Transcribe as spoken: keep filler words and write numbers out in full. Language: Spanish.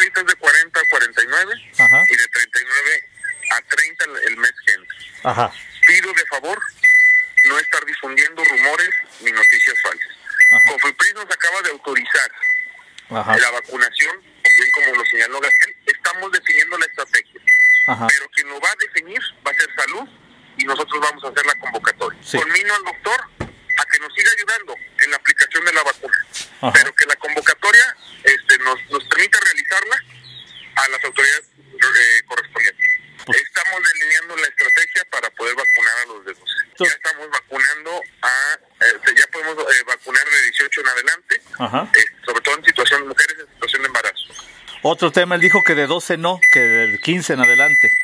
ahorita es de cuarenta a cuarenta y nueve. Ajá. Y de treinta y nueve a treinta el mes que entra. Ajá. Pido de favor no estar difundiendo rumores ni noticias falsas. Ajá. COFEPRIS nos acaba de autorizar Ajá. la vacunación, bien como lo señaló Gatel, estamos definiendo la estrategia. Ajá. Pero quien lo va a definir va a ser salud y nosotros vamos a hacer la convocatoria. Sí. Conmino al doctor a que nos siga ayudando en la aplicación de la vacuna. Ajá. Pero que la convocatoria este, nos, nos permita realizarla a las autoridades eh, correspondientes. Pues, estamos delineando la estrategia para poder vacunar a los de doce. Ya estamos vacunando a, eh, ya podemos eh, vacunar de dieciocho en adelante, eh, sobre todo en situación de mujeres en situación de embarazo. Otro tema, él dijo que de doce no, que de quince en adelante.